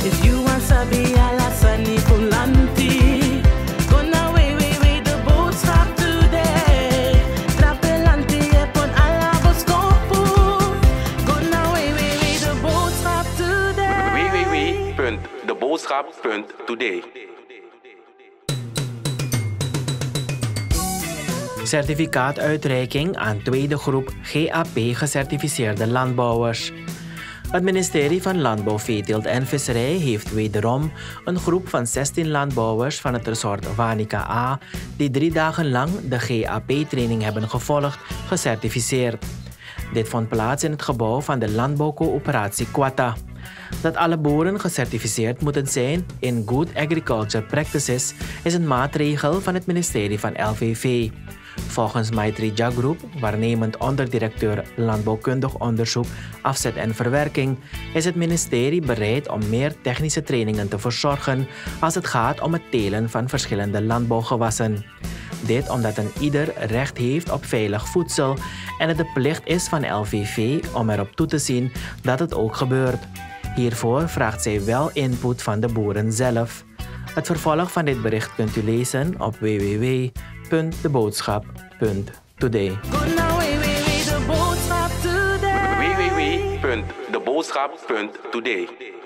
If you want sabi alasani pulanti, gonna way the boodschap today. Trapelanti epon alaboskopu, gonna way the boodschap today. www.deboodschap.today. Certificaatuitreiking aan tweede groep GAP gecertificeerde landbouwers. Het ministerie van Landbouw, Veeteelt en Visserij heeft wederom een groep van 16 landbouwers van het resort Wanica A, die 3 dagen lang de GAP-training hebben gevolgd, gecertificeerd. Dit vond plaats in het gebouw van de landbouwcoöperatie Quatta. Dat alle boeren gecertificeerd moeten zijn in Good Agriculture Practices is een maatregel van het ministerie van LVV. Volgens Maitreja Group, waarnemend onderdirecteur Landbouwkundig Onderzoek, Afzet en Verwerking, is het ministerie bereid om meer technische trainingen te verzorgen als het gaat om het telen van verschillende landbouwgewassen. Dit omdat een ieder recht heeft op veilig voedsel en het de plicht is van LVV om erop toe te zien dat het ook gebeurt. Hiervoor vraagt zij wel input van de boeren zelf. Het vervolg van dit bericht kunt u lezen op www.deboodschap.today. www.deboodschap.today.